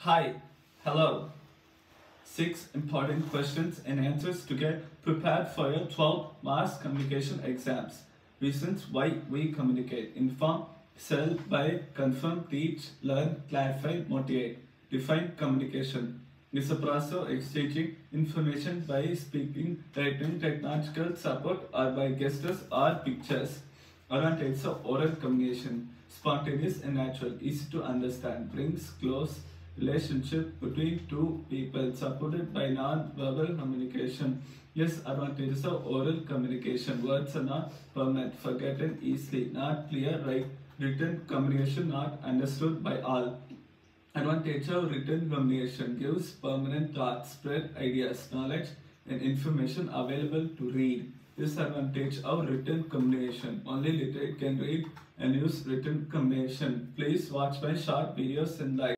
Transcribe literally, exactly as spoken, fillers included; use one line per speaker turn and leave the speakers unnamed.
Hi, hello. Six important questions and answers to get prepared for your twelve mass communication exams. Reasons why we communicate. Inform, sell, buy, confirm, teach, learn, clarify, motivate. Define communication. It's a process of exchanging information by speaking, writing, technological support, or by gestures or pictures. Advantages of oral communication. Spontaneous and natural, easy to understand, brings close relationship between two people, supported by non-verbal communication. Yes, advantages of oral communication. Words are not permanent, forgotten easily, not clear, right? Written communication not understood by all. Advantage of written communication gives permanent thoughts, spread ideas, knowledge, and information available to read. Disadvantage of written communication. Only literate can read and use written communication. Please watch my short videos and like.